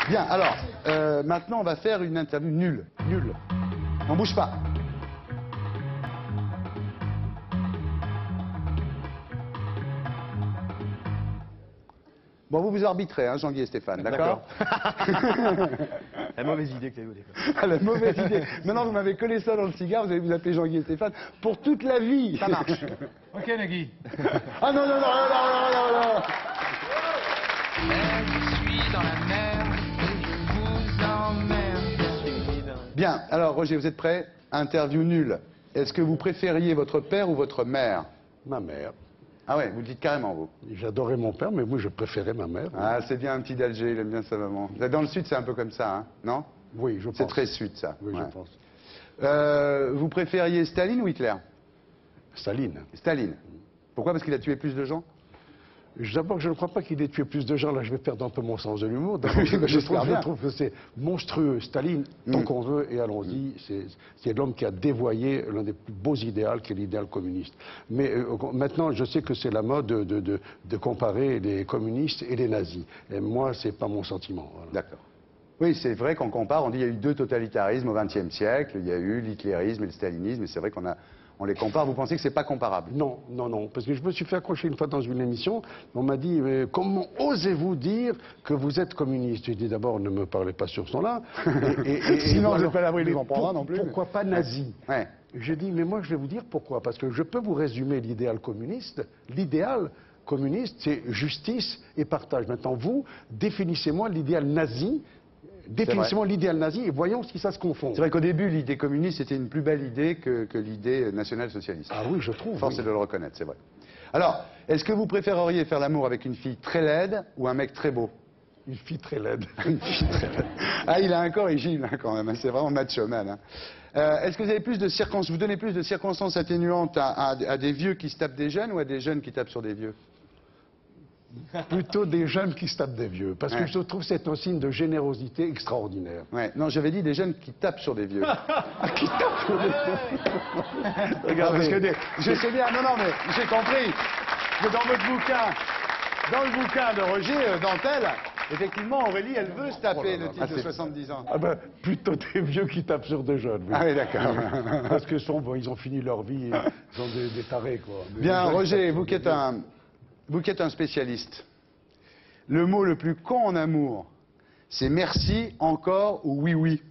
Bien, alors, maintenant on va faire une interview nulle. Nulle. On bouge pas. Bon, vous arbitrez, hein, Jean-Guy et Stéphane, d'accord? La mauvaise idée que tu as eue au départ. Ah, la mauvaise idée. Maintenant, vous m'avez collé ça dans le cigare, vous allez vous appeler Jean-Guy et Stéphane pour toute la vie. Ça marche. Ok, Nagui. Ah non, non, non, non, non, non, non. Je suis dans la merde et je vous emmerde. Bien, alors Roger, vous êtes prêt? Interview nulle. Est-ce que vous préfériez votre père ou votre mère? Ma mère. Ah ouais, vous le dites carrément, vous. J'adorais mon père, mais moi, je préférais ma mère. Ah, c'est bien un petit d'Alger, il aime bien sa maman. Dans le sud, c'est un peu comme ça, hein, non? Oui, je pense. C'est très sud, ça. Oui, Ouais. je pense. Vous préfériez Staline ou Hitler? Staline. Staline. Pourquoi? Parce qu'il a tué plus de gens? D'abord, je ne crois pas qu'il ait tué plus de gens. Là, je vais perdre un peu mon sens de l'humour. Oui, bah, je j'espère bien. trouve que c'est monstrueux. Staline, tant qu'on veut, et allons-y, c'est l'homme qui a dévoyé l'un des plus beaux idéaux, qui est l'idéal communiste. Mais maintenant, je sais que c'est la mode de comparer les communistes et les nazis. Et moi, c'est pas mon sentiment. Voilà. D'accord. Oui, c'est vrai qu'on compare, on dit qu'il y a eu deux totalitarismes au XXe siècle, il y a eu l'hitlérisme et le stalinisme, et c'est vrai on les compare. Vous pensez que c'est pas comparable? Non, non, non, parce que je me suis fait accrocher une fois dans une émission, on m'a dit, mais comment osez-vous dire que vous êtes communiste? J'ai dit d'abord, ne me parlez pas sur ce ton-là. Sinon, voilà. je pas l'abri de vous en prendre non plus. Pourquoi pas nazi? Ouais. J'ai dit, mais moi je vais vous dire pourquoi, parce que je peux vous résumer l'idéal communiste. L'idéal communiste, c'est justice et partage. Maintenant, vous, définissez-moi l'idéal nazi. Définissez-moi l'idéal nazi et voyons si ça se confond. C'est vrai qu'au début, l'idée communiste était une plus belle idée que l'idée nationale-socialiste. Ah oui, je trouve. Force oui. est de le reconnaître, c'est vrai. Alors, est-ce que vous préféreriez faire l'amour avec une fille très laide ou un mec très beau? Une fille très laide. Une fille très laide. Ah, il a un corrigime, hein, quand même. C'est vraiment macho man. Hein. Est-ce que vous avez plus de circonstances, vous donnez plus de circonstances atténuantes à des vieux qui se tapent des jeunes ou à des jeunes qui tapent sur des vieux? Plutôt des jeunes qui se tapent des vieux. Parce que Ouais. je trouve que c'est un signe de générosité extraordinaire. Ouais. Non, j'avais dit des jeunes qui tapent sur des vieux. Qui tapent sur des vieux. Regarde, parce que Regardez. je sais bien, non, mais j'ai compris que dans votre bouquin, dans le bouquin de Roger Dantel, effectivement, Aurélie, elle veut se taper le type de 70 ans. Ah ben, plutôt des vieux qui tapent sur des jeunes. Oui. Ah oui, d'accord. Parce que ils ont fini leur vie, ils sont des tarés, quoi. Bien, Des gens qui Roger, tapent vous sur des qui êtes un spécialiste, le mot le plus con en amour, c'est merci, encore ou oui, oui?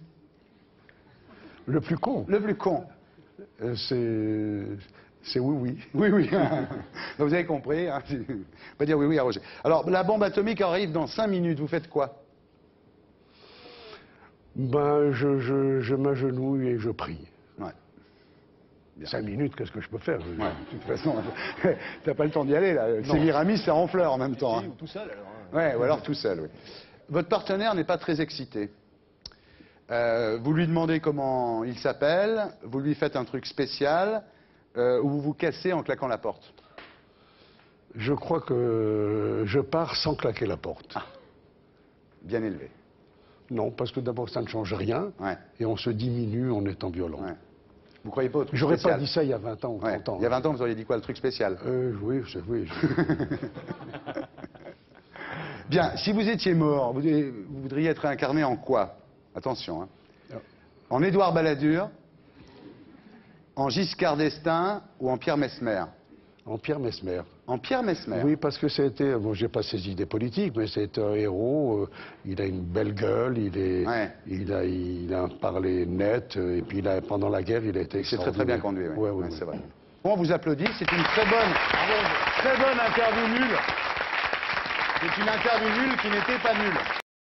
vieux. Le plus con, Le plus con. c'est oui, oui. Oui, oui. Donc vous avez compris. Hein. On va dire oui, oui à Roger. Alors, la bombe atomique arrive dans 5 minutes. Vous faites quoi? Ben, je m'agenouille et je prie. Ouais. Bien. 5 minutes, qu'est-ce que je peux faire? Ouais, de toute façon, t'as pas le temps d'y aller, là. Sémiramis, c'est en fleurs en même temps. Hein. Ou tout seul, alors. Hein. Ouais, ou alors tout seul, oui. Votre partenaire n'est pas très excité. Vous lui demandez comment il s'appelle, vous lui faites un truc spécial, ou vous vous cassez en claquant la porte. Je crois que je pars sans claquer la porte. Ah. Bien élevé. Non, parce que d'abord, ça ne change rien, Ouais. et on se diminue en étant violent. Ouais. Vous croyez pas au truc J'aurais pas spécial? dit ça il y a 20 ans ou 30 Ouais. ans. Il y a 20 ans, vous auriez dit quoi, le truc spécial? Oui, oui. Bien, si vous étiez mort, vous voudriez être réincarné en quoi? Attention, hein. En Édouard Balladur, en Giscard d'Estaing ou en Pierre Messmer? En Pierre Messmer. En Pierre Messmer? Oui, parce que c'était, bon, j'ai pas ses idées politiques, mais c'est un héros, il a une belle gueule, Ouais. il a un parler net, et puis pendant la guerre, il a été C'est très très bien conduit, oui. Ouais, Ouais, ouais. c'est vrai. Bon, on vous applaudit, c'est une très bonne interview nulle. C'est une interview nulle qui n'était pas nulle.